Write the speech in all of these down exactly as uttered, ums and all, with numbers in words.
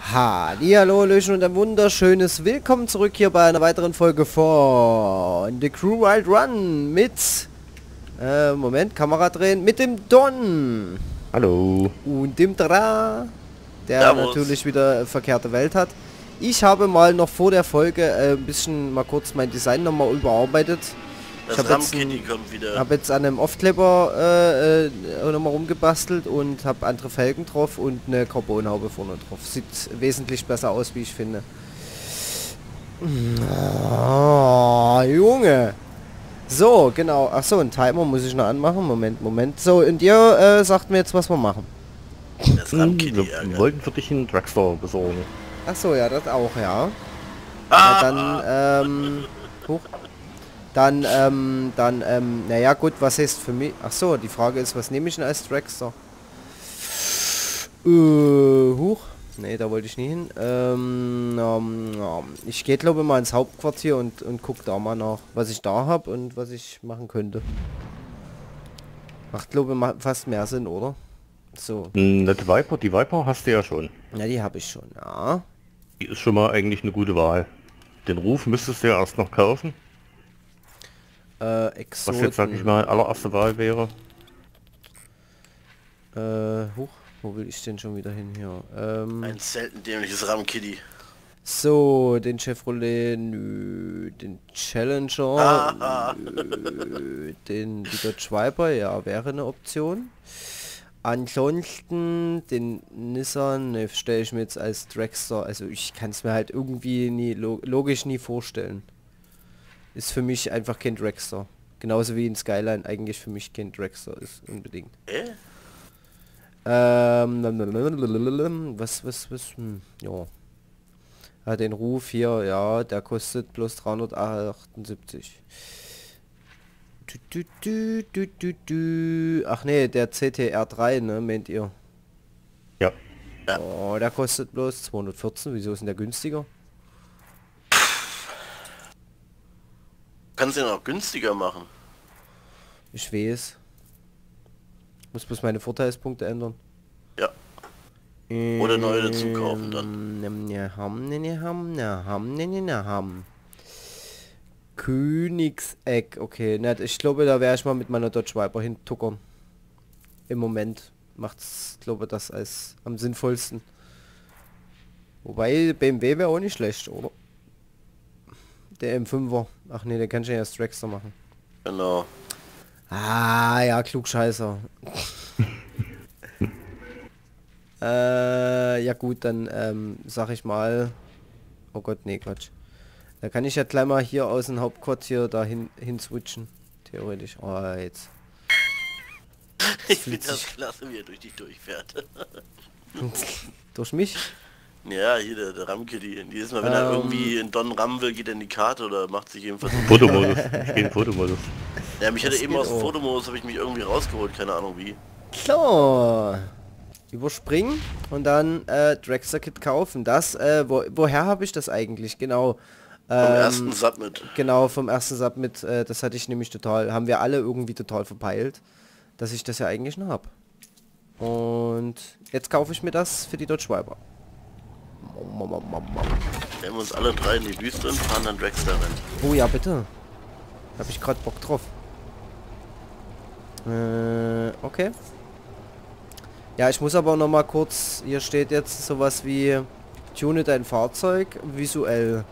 Hallihallo, Hallöchen und ein wunderschönes Willkommen zurück hier bei einer weiteren Folge von The Crew Wild Run mit, äh, Moment, Kamera drehen, mit dem Don. Hallo. Und dem Dra, der Servus. natürlich wieder verkehrte Welt hat. Ich habe mal noch vor der Folge äh, ein bisschen mal kurz mein Design nochmal überarbeitet. Ich Das habe jetzt, Ramkitty ein, kommt wieder. hab jetzt an einem Aufkleber äh, äh, nochmal rumgebastelt und habe andere Felgen drauf und eine Carbonhaube vorne drauf. Sieht wesentlich besser aus, wie ich finde. Oh, Junge. So, genau. Ach so, ein Timer muss ich noch anmachen. Moment, Moment. So, und ihr äh, sagt mir jetzt, was wir machen. Das Ramkitty Wir ärgert. wollten für dich einen Drugstore besorgen. Ach so, ja, das auch, ja. Ah, Ja, dann, ähm, hoch. Dann, ähm, dann, ähm, naja gut, was heißt für mich? Ach so, die Frage ist, was nehme ich denn als Dragster? Äh, hoch. Nee, da wollte ich nie hin. Ähm, ähm, ähm, ich gehe glaube mal ins Hauptquartier und, und guck da mal nach, was ich da habe und was ich machen könnte. Macht glaube ich fast mehr Sinn, oder? So. Eine Viper, die Viper hast du ja schon. Ja, die habe ich schon, ja. Die ist schon mal eigentlich eine gute Wahl. Den Ruf müsstest du ja erst noch kaufen. Äh, Was jetzt, sag ich Exoten. mal, allererste Wahl wäre. Äh, huch, wo will ich denn schon wieder hin hier? Ähm, ein selten dämliches Ramkitty. so, den Chevrolet, nö, den Challenger, Ah, nö, den die Dodge Viper, ja, wäre eine Option. Ansonsten den Nissan, ne, stelle ich mir jetzt als Dragster, also ich kann es mir halt irgendwie nie lo logisch nie vorstellen. Ist für mich einfach kein Dragster. Genauso wie ein Skyline eigentlich für mich kein Dragster ist, unbedingt. äh? Ähm, was, was, was, hm, ja. Ja, den Ruf hier, ja, der kostet bloß dreihundertachtundsiebzig. Du, du, du, du, du, du. Ach nee, der C T R drei, ne, meint ihr? Ja. Ja. Oh, der kostet bloß zweihundertvierzehn, wieso ist denn der günstiger? Kannst du den auch günstiger machen. Ich weiß. Muss bloß meine Vorteilspunkte ändern. Ja. Oder neue dazu kaufen dann. Ähm, ne, ham, ne, ne, ham, ne, ham, ne, ne, ne, ham. Königseck, okay. Ne, ich glaube, da wäre ich mal mit meiner Dodge Viper hintuckern. Im Moment macht's, glaube das als am sinnvollsten. Wobei B M W wäre auch nicht schlecht, oder? Der M fünfer. Ach nee, der kann schon ja als Dragster machen. Genau. Ah, ja, Klugscheißer. äh, ja gut, dann ähm, sag ich mal... Oh Gott, nee, Quatsch. Da kann ich ja gleich mal hier aus dem Hauptquartier dahin hin switchen. Theoretisch. Oh, jetzt. Ich fühlt finde das sich- klasse, wie er durch dich durchfährt. Durch mich? Ja, hier der, der Ramkitty. Jedes Mal, wenn er Ähm. irgendwie in Don rammen will, geht er in die Karte oder macht sich jedenfalls... Fotomodus. Ich gehe in Fotomodus. Ja, mich hatte Das eben geht aus dem auch. Fotomodus, habe ich mich irgendwie rausgeholt, keine Ahnung wie. So. Überspringen und dann äh, Dragster Kit kaufen. Das, äh, wo, woher habe ich das eigentlich? Genau. Vom Ähm, ersten Submit. Genau, vom ersten Submit, äh, das hatte ich nämlich total, haben wir alle irgendwie total verpeilt, dass ich das ja eigentlich noch hab. Und jetzt kaufe ich mir das für die Dodge Viper. Stellen wir uns alle drei in die Wüste und fahren dann Dragster rein. Oh ja, bitte. Hab ich gerade Bock drauf. Äh, okay. Ja, ich muss aber noch mal kurz, hier steht jetzt sowas wie tune dein Fahrzeug visuell.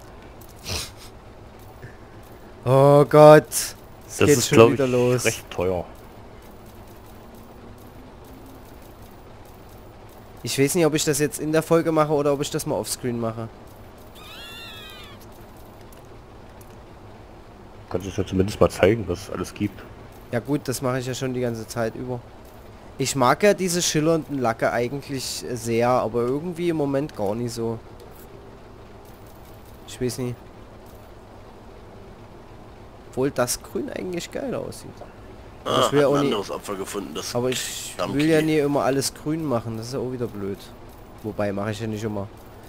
Oh Gott. Es Das geht ist, schon glaube wieder ich, los. recht teuer. Ich weiß nicht, ob ich das jetzt in der Folge mache oder ob ich das mal offscreen mache. Kannst du es ja zumindest mal zeigen, was es alles gibt. Ja gut, das mache ich ja schon die ganze Zeit über. Ich mag ja diese schillernden Lacke eigentlich sehr, aber irgendwie im Moment gar nicht so. Ich weiß nicht. Obwohl das Grün eigentlich geil aussieht. Aber Ah, ich will hat auch ein nie, anderes Opfer gefunden, das aber ich will Ramkitty. ja nie immer alles grün machen, das ist ja auch wieder blöd. Wobei, mache ich ja nicht immer.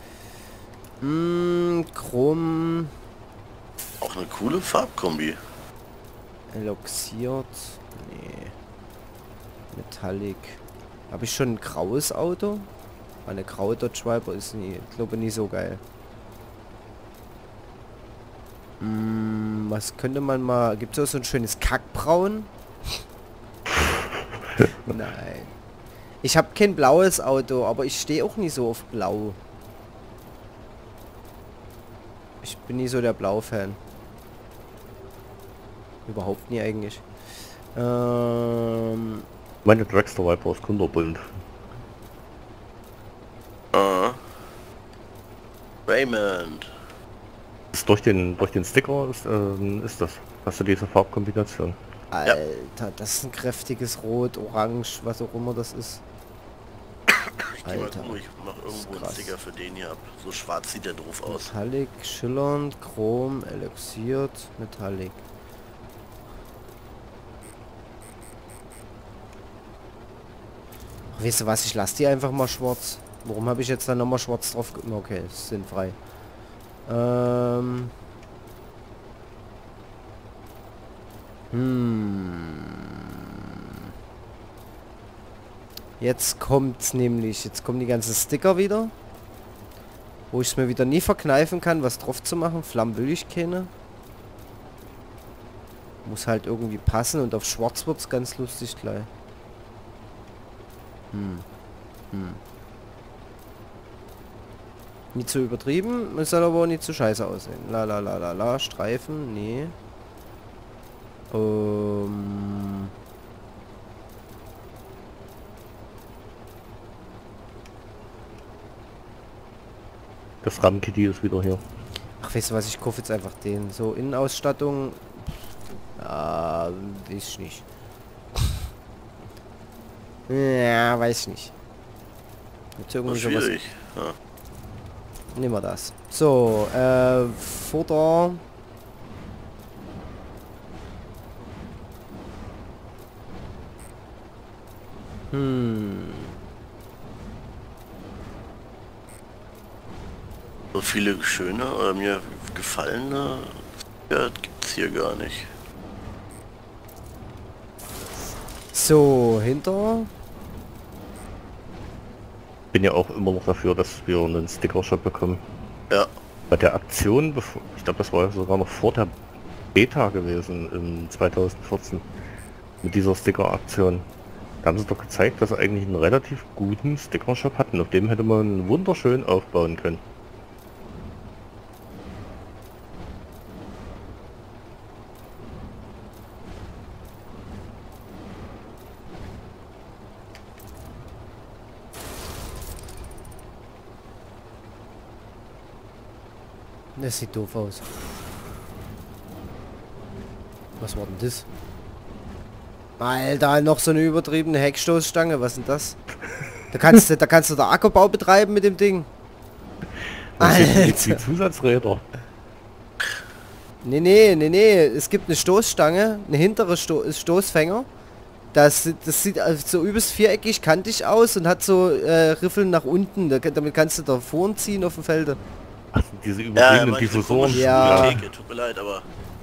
Hm, Chrom, Auch eine coole Farbkombi. eloxiert, nee. Metallic. Habe ich schon ein graues Auto? Eine graue Dodge Viper ist nie, glaube nie so geil. Hm, was könnte man mal... Gibt es auch so ein schönes Kackbraun? Nein. Ich habe kein blaues Auto, aber ich stehe auch nie so auf Blau. Ich bin nie so der Blau-Fan. Überhaupt nie eigentlich. Ähm... Meine Dragster Viper ist kunterbunt. Ah. Raymond. Ist durch den durch den Sticker ist, ähm, ist das. Hast du diese Farbkombination? Alter, das ist ein kräftiges Rot, Orange, was auch immer das ist. Ich geh mal Alter, gucken, ich mach irgendwo einen krass. Sticker für den hier ab. So schwarz sieht der doof aus. Metallic, schillernd, chrom, elixiert, Metallic. Ach, weißt du was, ich lasse die einfach mal schwarz. Warum habe ich jetzt dann nochmal schwarz drauf ge... Okay, ist sinnfrei. Ähm... Hm... Jetzt kommt's nämlich, jetzt kommen die ganzen Sticker wieder. Wo ich es mir wieder nie verkneifen kann, was drauf zu machen. Flammen will ich keine. Muss halt irgendwie passen und auf schwarz wird's ganz lustig gleich. Hm. Hm. Nicht zu übertrieben, es soll aber auch nicht zu scheiße aussehen. La la la la la, Streifen, nee. Ähm... Das RAM-Kitty ist wieder hier. Ach, weißt du was, ich kaufe jetzt einfach den. So, Innenausstattung... Ah, weiß ich nicht. Ja, weiß ich nicht. Gibt's irgendwie sowas? Schwierig. Ja. Nehmen wir das. So, äh, Futter. Hm. So viele schöne oder mir gefallene ja, gibt's hier gar nicht. So, hinter. Bin ja auch immer noch dafür, dass wir einen Sticker-Shop bekommen. Ja. Bei der Aktion, bevor, ich glaube, das war sogar noch vor der Beta gewesen in zweitausendvierzehn, mit dieser Sticker-Aktion. Da haben sie doch gezeigt, dass sie eigentlich einen relativ guten Sticker-Shop hatten. Auf dem hätte man wunderschön aufbauen können. Das sieht doof aus. Was war denn das? Alter, noch so eine übertriebene Heckstoßstange. Was ist denn das? Da kannst du, da kannst du da Ackerbau betreiben mit dem Ding. Das sind die, Alter. die Zusatzräder. Nee, nee, nee, nee. Es gibt eine Stoßstange, eine hintere Sto Stoßfänger. Das, das sieht so übelst viereckig, kantig aus und hat so äh, Riffeln nach unten. Da, damit kannst du da vorn ziehen auf dem Felde. Ach, diese Ja, übertriebenen aber diese Diffusoren. komischen Ja. Theke, tut mir leid, aber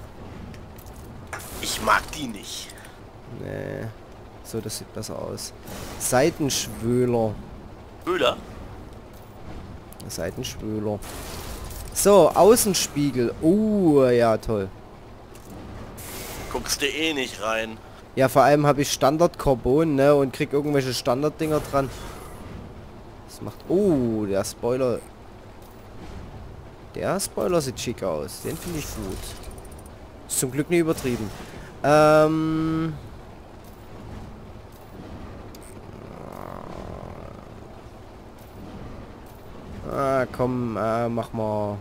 ich mag die nicht. Nee. So, das sieht besser aus. Seitenschwöler. Öler? Seitenschwöler. So, Außenspiegel. Oh, ja, toll. Guckst du eh nicht rein. Ja, vor allem habe ich Standard Carbon, ne, und krieg irgendwelche Standarddinger dran. Das macht... Oh, der Spoiler... Der Spoiler sieht schick aus. Den finde ich gut. Ist zum Glück nie übertrieben. Ähm... Ah, komm, äh, mach mal...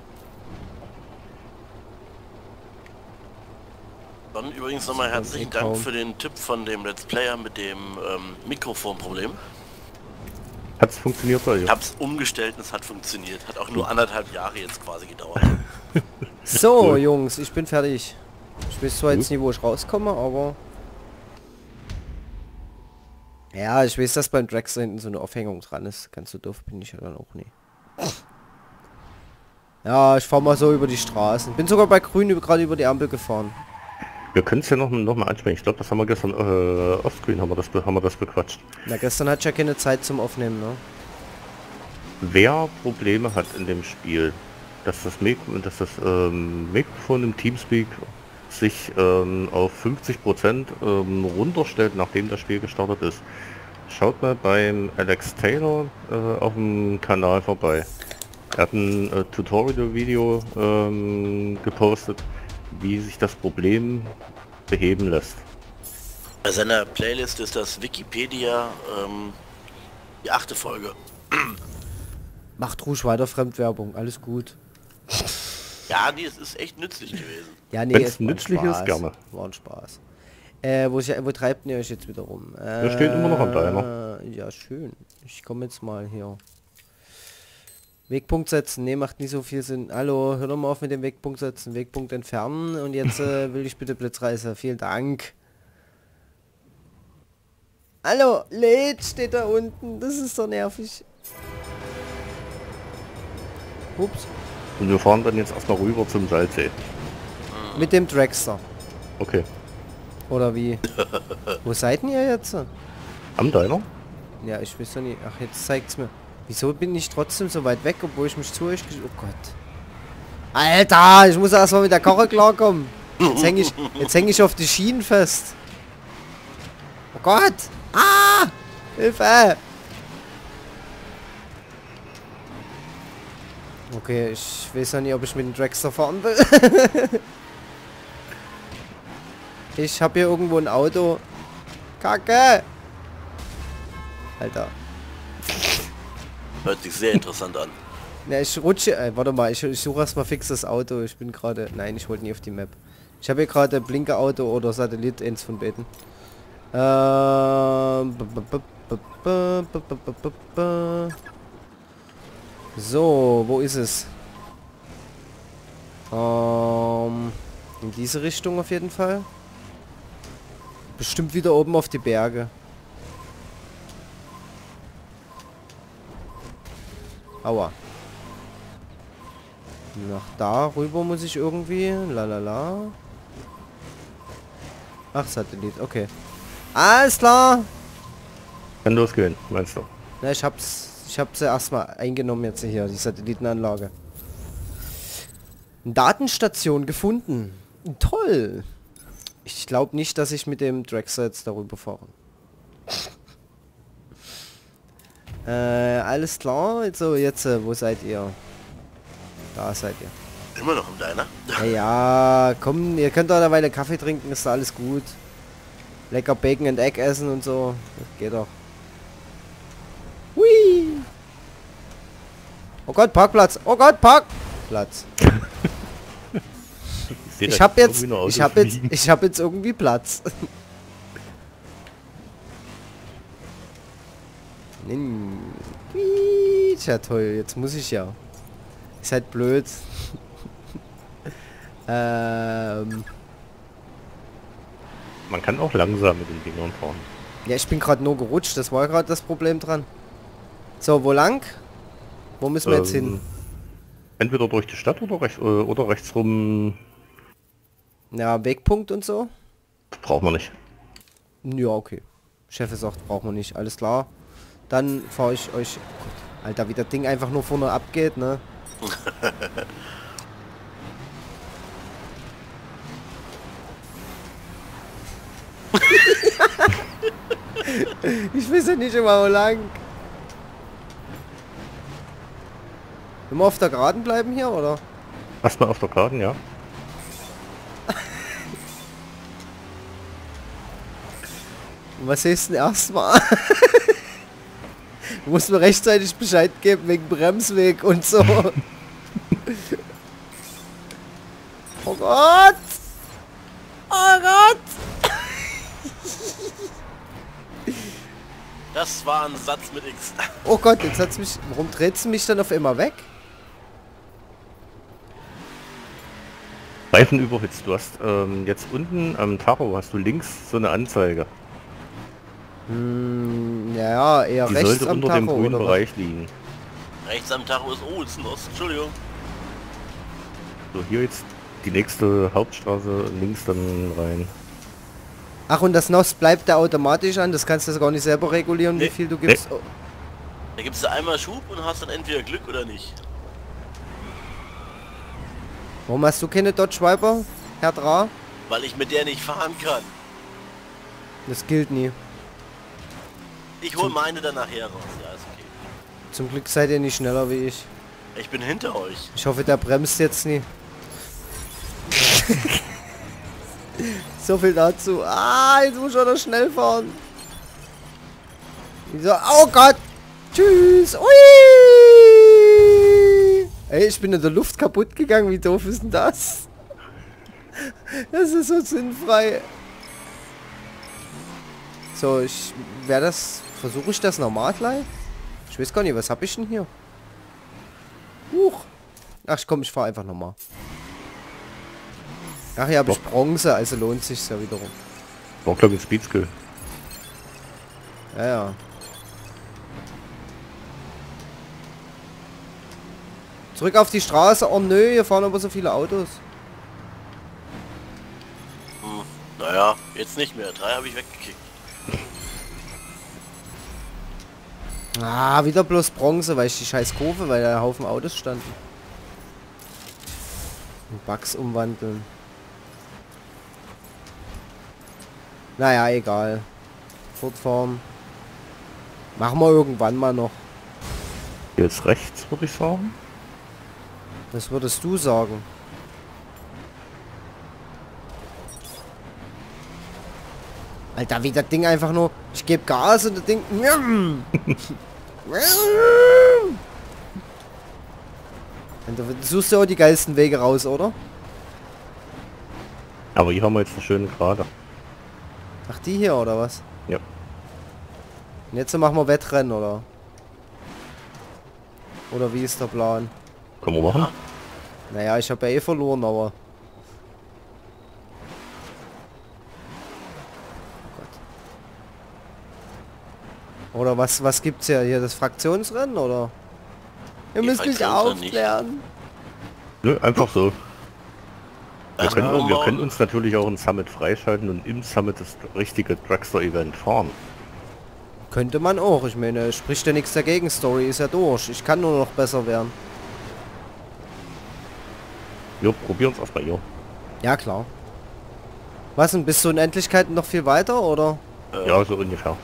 Dann übrigens nochmal Das herzlichen kann eh Dank kaum. für den Tipp von dem Let's Player mit dem ähm, Mikrofonproblem. Hat's funktioniert bei Ich dir? hab's umgestellt und es hat funktioniert. Hat auch nur anderthalb Jahre jetzt quasi gedauert. So, Cool. Jungs, ich bin fertig. Ich weiß zwar jetzt Gut. nicht, wo ich rauskomme, aber... Ja, ich weiß, dass beim Dragster hinten so eine Aufhängung dran ist. Ganz so doof bin ich ja dann auch nie. Ja, ich fahre mal so über die Straßen. Bin sogar bei Grün über, gerade über die Ampel gefahren. Wir können es ja noch, noch mal ansprechen. Ich glaube, das haben wir gestern äh, offscreen haben wir das, be- haben wir das bequatscht. Na, gestern hatte ich ja keine Zeit zum Aufnehmen, ne? wer Probleme hat in dem Spiel, dass das, Mikro, dass das ähm, Mikrofon im Teamspeak sich ähm, auf fünfzig Prozent ähm, runterstellt, nachdem das Spiel gestartet ist. Schaut mal beim Alex Taylor äh, auf dem Kanal vorbei. Er hat ein äh, Tutorial-Video ähm, gepostet, wie sich das Problem beheben lässt. Bei seiner Playlist ist das Wikipedia ähm, die achte Folge. Macht ruhig weiter Fremdwerbung, alles gut. Ja, nee, es ist echt nützlich gewesen. Ja, nee, Wenn's es war ein nützlich ist, Spaß. gerne. War ein Spaß. Äh, wo, ich, wo treibt ihr euch jetzt wieder rum? Äh, Wir stehen immer noch am Timer. Ja, schön. Ich komme jetzt mal hier. Wegpunkt setzen. Nee, macht nicht so viel Sinn. Hallo, hör doch mal auf mit dem Wegpunkt setzen. Wegpunkt entfernen. Und jetzt äh, will ich bitte Blitzreise. Vielen Dank. Hallo, Led steht da unten. Das ist doch nervig. Ups. Und wir fahren dann jetzt erstmal rüber zum Salzsee. Mit dem Dragster. Okay. Oder wie? Wo seid ihr jetzt? Am Diner? Ja, ich weiß ja nicht. Ach, jetzt zeigt's mir. Wieso bin ich trotzdem so weit weg, obwohl ich mich zu euch... gesch- Oh Gott. Alter, ich muss erstmal mit der Karre klarkommen. Jetzt hänge ich, jetzt häng ich auf die Schienen fest. Oh Gott. Ah! Hilfe! Okay, ich weiß ja nicht, ob ich mit dem Dragster fahren will. Ich habe hier irgendwo ein Auto. Kacke! Alter. Hört sich sehr interessant an. Na, ich rutsche... Äh, warte mal, ich, ich suche erstmal fix das Auto. Ich bin gerade... Nein, ich wollte nie auf die Map. Ich habe hier gerade Blinker-Auto oder Satellit, eins von beiden. Ähm... So, wo ist es? Ähm... In diese Richtung auf jeden Fall. Bestimmt wieder oben auf die Berge. Aua. Nach da rüber muss ich irgendwie. Lalala. Ach, Satellit, okay. Alles klar. Kann losgehen, meinst du? Na, ich hab's. Ich hab's ja erstmal eingenommen jetzt hier, die Satellitenanlage. Datenstation gefunden. Toll. Ich glaube nicht, dass ich mit dem Dragster jetzt darüber fahre. Äh, alles klar. Also jetzt, äh, wo seid ihr? Da seid ihr. Immer noch im Diner? Ja, ja, komm, ihr könnt doch eine Weile Kaffee trinken, ist doch alles gut. Lecker Bacon and Egg essen und so. Das geht doch. Hui! Oh Gott, Parkplatz! Oh Gott, Parkplatz! Ich, Ich habe jetzt, ich habe jetzt, ich habe jetzt irgendwie Platz. Tja, toll, jetzt muss ich ja. Ist halt blöd. ähm, Man kann auch langsam mit den Dingern fahren. ja, ich bin gerade nur gerutscht, das war gerade das Problem dran. So, wo lang? Wo müssen wir jetzt hin? Ähm, Entweder durch die Stadt oder, rechts, oder rechts rum. Ja, Wegpunkt und so? Braucht man nicht. Ja, okay. Chef sagt, brauchen wir nicht. Alles klar. Dann fahre ich euch... Oh Gott, Alter, wie das Ding einfach nur vorne abgeht, ne? Ich weiß ja nicht immer wo lang. Immer auf der Geraden bleiben hier, oder? Erstmal auf der Karte, ja. Was heißt denn erstmal? Du musst mir rechtzeitig Bescheid geben wegen Bremsweg und so. Oh Gott! Oh Gott! Das war ein Satz mit X. Oh Gott, jetzt hat's mich... Warum dreht's mich dann auf immer weg? Reifen überhitzt. Du hast ähm, jetzt unten am Tacho hast du links so eine Anzeige. Hm, ja, eher Die rechts sollte am unter dem Tacho, grünen oder was? Bereich liegen. Rechts am Tacho ist Olsen Ost. Entschuldigung. So, hier jetzt die nächste Hauptstraße links dann rein. Ach, und das N O S bleibt da automatisch an? Das kannst du gar nicht selber regulieren, wie Nee. viel du gibst? Oh. Da gibst du einmal Schub und hast dann entweder Glück oder nicht. Warum hast du keine Dodge Viper, Herr Dra? Weil ich mit der nicht fahren kann. Das gilt nie. Ich hol meine dann nachher raus. Ja, ist okay. Zum Glück seid ihr nicht schneller wie ich. Ich bin hinter euch. Ich hoffe, der bremst jetzt nie. So viel dazu. Ah, jetzt muss ich wieder schnell fahren. So, oh Gott. Tschüss. Ui. Ey, ich bin in der Luft kaputt gegangen. Wie doof ist denn das? Das ist so sinnfrei. So, ich werde das... Versuche ich das normal gleich? Ich weiß gar nicht, was habe ich denn hier? Huch. Ach komm, ich fahre einfach nochmal. Ach hier habe ich Bronze, also lohnt sich ja wiederum. War glaube ich ein Speedskill. Ja, ja. Zurück auf die Straße. Oh nö, hier fahren aber so viele Autos. Hm, naja, jetzt nicht mehr. Drei habe ich weggekickt. Ah, wieder bloß Bronze, weil ich die scheiß Kurve, weil da ein Haufen Autos standen. Und Bugs umwandeln. Naja, egal. Fortfahren. Machen wir irgendwann mal noch. Jetzt rechts, würde ich sagen. Was würdest du sagen? Alter, wie das Ding einfach nur... Ich gebe Gas und das Ding... Und du suchst ja auch die geilsten Wege raus, oder? Aber hier haben wir jetzt eine schöne Gerade. Ach, die hier, oder was? Ja. Und jetzt machen wir Wettrennen, oder? Oder wie ist der Plan? Können wir machen? Naja, ich habe ja eh verloren, aber... Oder was, was gibt's ja hier? Das Fraktionsrennen, oder? Ihr Die müsst mich Fraktionsrennen aufklären. Nö, einfach so. Wir Ach, können, na, wir können uns natürlich auch ein Summit freischalten und im Summit das richtige Dragster-Event fahren. Könnte man auch. Ich meine, spricht ja nichts dagegen. Story ist ja durch. Ich kann nur noch besser werden. Wir probieren es erstmal hier. Ja, klar. Was denn? Bist du in Endlichkeit noch viel weiter, oder? Äh, Ja, so ungefähr.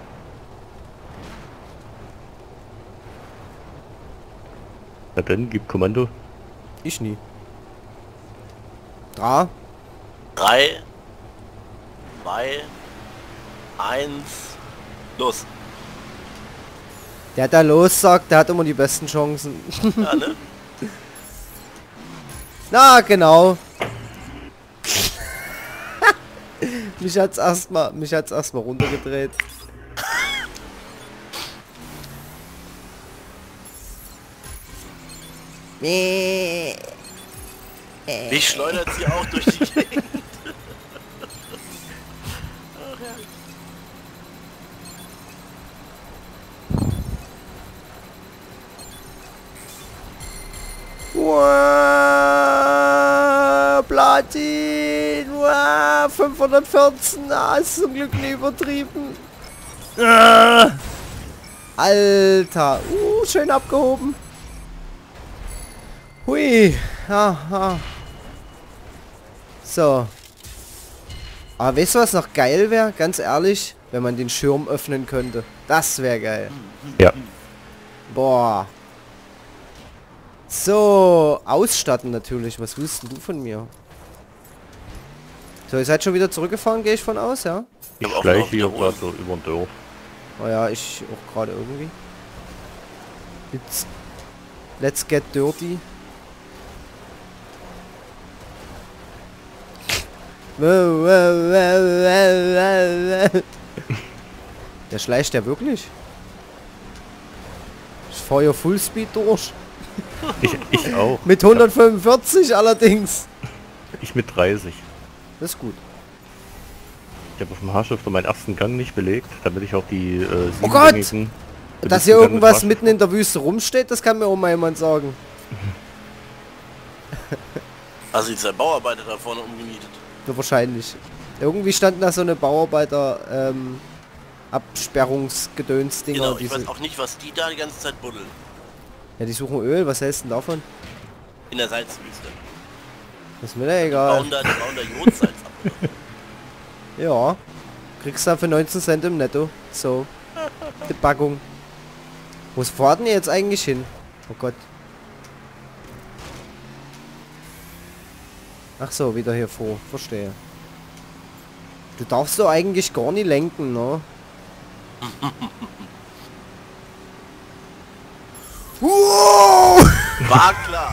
Na dann, gib Kommando. Ich nie. Dra? drei, zwei, eins, los. Der da los sagt, der hat immer die besten Chancen. Ja, ne? Na, genau. mich hat's erstmal, mich hat's erstmal runtergedreht. Mich schleudert sie auch durch die Gegend. Wow, Platin, wow, fünfhundertvierzehn, ah, ist zum Glück nie übertrieben. Ah, Alter, uh, schön abgehoben. Hui, aha. So. Aber weißt du, was noch geil wäre? Ganz ehrlich, wenn man den Schirm öffnen könnte. Das wäre geil. Ja. Boah. So, ausstatten natürlich. Was willst denn du von mir? So, ihr seid schon wieder zurückgefahren, gehe ich von aus, ja? Ich Aber auch gleich noch hier wiederholen. gerade so über den Dorf. Oh ja, ich auch gerade irgendwie. Let's, let's get dirty. Der schleicht ja wirklich. Ich fahre ja Fullspeed durch. Ich, ich auch. Mit hundertfünfundvierzig allerdings. Ich mit dreißig. Das ist gut. Ich habe auf dem Haarschifter meinen ersten Gang nicht belegt, damit ich auch die äh, Oh Gott! siebengängigen- Dass hier Gang irgendwas mit mitten in der Wüste rumsteht, das kann mir auch mal jemand sagen. Also ist der Bauarbeiter da vorne umgemietet. Ja, wahrscheinlich. Irgendwie standen da so eine Bauarbeiter, ähm, Absperrungsgedönsdinger. Genau, ich diese, weiß auch nicht, was die da die ganze Zeit buddeln. ja, die suchen Öl, was hältst du denn davon? In der Salzwüste. Das ist mir da Die egal. bauen da, die bauen da Jodsalz ab. Ja. Kriegst du dann für neunzehn Cent im Netto. So. Die Packung. Wo fahrt denn jetzt eigentlich hin? Oh Gott. Ach so, wieder hier vor. Verstehe. Du darfst doch eigentlich gar nicht lenken, ne? Wow! War klar.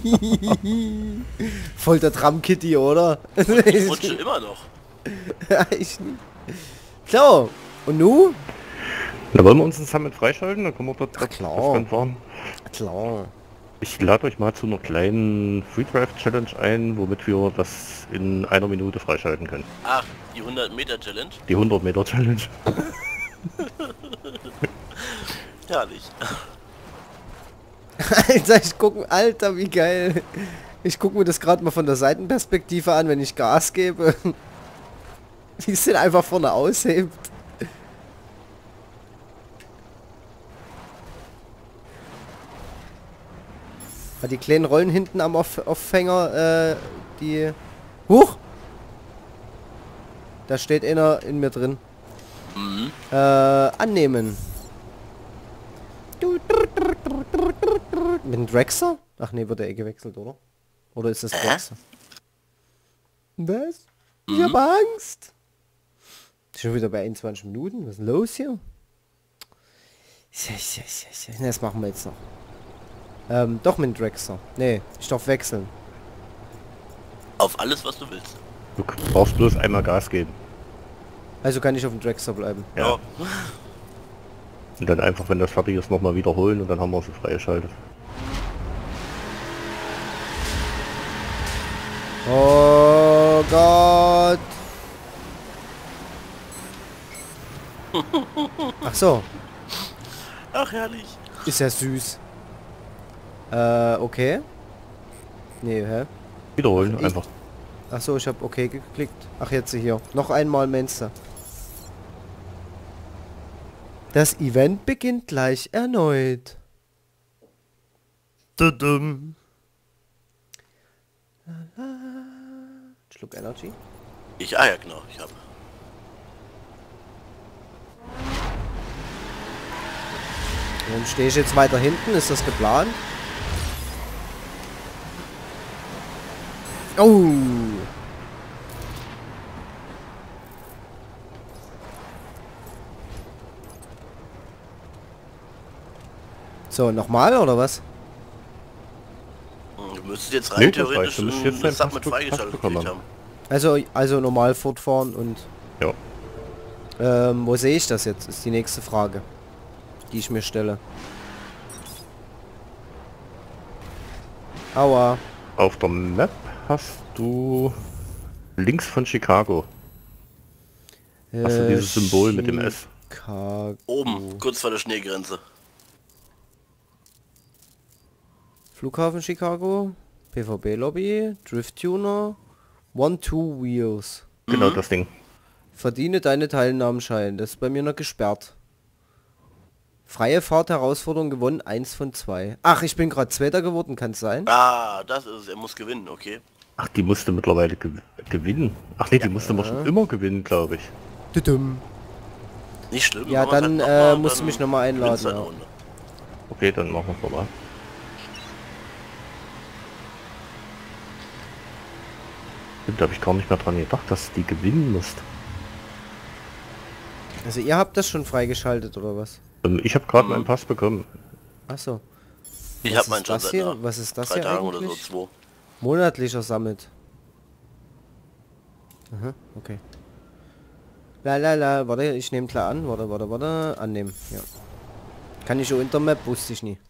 Voll der Tram-Kitty, oder? Ich rutsche immer noch. Ja, ich nicht. So, und nu? Da wollen wir uns ein Summit freischalten, dann können wir dort Ach, klar. das Rennen fahren. Klar. Ich lade euch mal zu einer kleinen Free Drive Challenge ein, womit wir das in einer Minute freischalten können. Ach, die hundert Meter Challenge. Die hundert Meter Challenge. Herrlich. Alter, ich gucke, Alter, wie geil. Ich gucke mir das gerade mal von der Seitenperspektive an, wenn ich Gas gebe. Wie es den einfach vorne aushebt. Ah, die kleinen Rollen hinten am Auf Aufhänger, äh, die... Huch! Da steht einer in mir drin. Mhm. Äh, annehmen. Mit dem Drexler? Ach nee, wird der eh gewechselt, oder? Oder ist das Drexler? Was? Ich hab Angst. Schon wieder bei einundzwanzig Minuten? Was ist denn los hier? Das machen wir jetzt noch. Ähm, doch mit dem Drexler. Nee, ich darf wechseln. Auf alles, was du willst. Du brauchst bloß einmal Gas geben. Also kann ich auf dem Drexler bleiben. Ja. Und dann einfach, wenn das fertig ist, nochmal wiederholen und dann haben wir sie freigeschaltet. Oh Gott. Ach so, Ach, herrlich. ist ja süß. Äh, okay. Nee, hä? Wiederholen, Ich- einfach. Ach so, ich habe okay geklickt. Ach, jetzt hier. Noch einmal Menster. Das Event beginnt gleich erneut. Tudum. Lala. Schluck Energy. Ich, ah ja, genau, ich habe. Warum stehe ich jetzt weiter hinten? Ist das geplant? Oh! So, nochmal oder was? Du müsstest jetzt rein Nee, das theoretisch reicht. Du müsstest jetzt ein deinen Sub mit Pass- freigeschaltet Pass bekommen gekriegt haben. Also, also normal fortfahren und... Ja. Ähm, wo sehe ich das jetzt? Ist die nächste Frage, die ich mir stelle. Aua. Auf der Map hast du links von Chicago. Hast du dieses Symbol mit dem S? Chicago. Oben, kurz vor der Schneegrenze. Flughafen Chicago. P V B-Lobby. Drift-Tuner. One-Two Wheels. Genau das Ding. Verdiene deine Teilnahmenschein. Das ist bei mir noch gesperrt. Freie Fahrt Herausforderung gewonnen. Eins von zwei. Ach, ich bin gerade Zweiter geworden. Kann es sein? Ah, das ist es. Er muss gewinnen, okay. Ach, die musste mittlerweile gew gewinnen. Ach nee, die musste man schon immer gewinnen, glaube ich. Tudum. Nicht schlimm. Ja, machen wir's dann halt äh, noch mal, musst du dann mich nochmal gewinnst einladen. du eine Ja. Runde. Okay, dann machen wir es mal. Da habe ich gar nicht mehr dran gedacht, dass die gewinnen musst. Also ihr habt das schon freigeschaltet oder was? Ähm, ich habe gerade meinen Pass bekommen. Ach so. Ich Was habe meinen ist schon das seit hier? einer- Was ist das drei hier Tagen oder so, eigentlich? zwei. Monatlicher Summit. Aha, okay. La la la, warte, ich nehme klar an. Warte, warte, warte. Annehmen, ja. Kann ich schon Intermap? Wusste ich nie.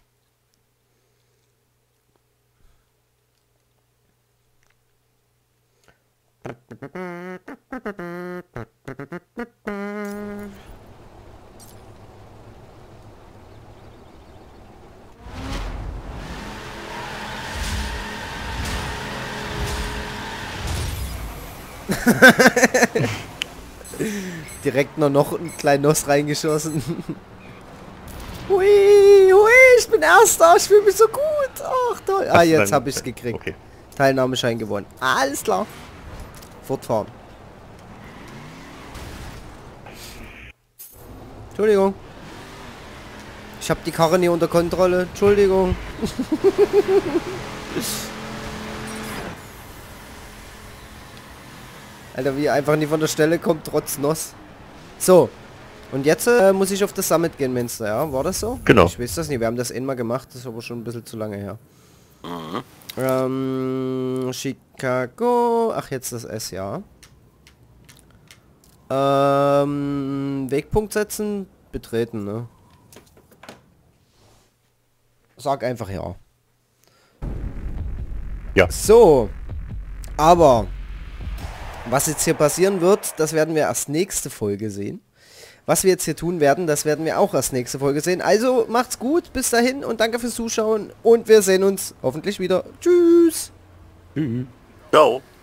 Direkt noch, noch ein kleines reingeschossen. Hui, hui, ich bin Erster, ich fühle mich so gut. Ach toll. Ah, jetzt habe ich es gekriegt. Okay. Teilnahmeschein gewonnen. Alles klar. Fortfahren. Entschuldigung. Ich habe die Karre nie unter Kontrolle. Entschuldigung. Alter, wie er einfach nie von der Stelle kommt, trotz Noss. So. Und jetzt äh, muss ich auf das Summit gehen, Münster, ja? War das so? Genau. Ich weiß das nicht. Wir haben das einmal gemacht, das ist aber schon ein bisschen zu lange her. Mhm. Ähm, Chicago. Ach, jetzt das S, ja. Ähm, Wegpunkt setzen, betreten, ne? Sag einfach ja. Ja. So. Aber was jetzt hier passieren wird, das werden wir erst nächste Folge sehen. Was wir jetzt hier tun werden, das werden wir auch erst nächste Folge sehen. Also macht's gut, bis dahin und danke fürs Zuschauen und wir sehen uns hoffentlich wieder. Tschüss. Tschüss. Ciao.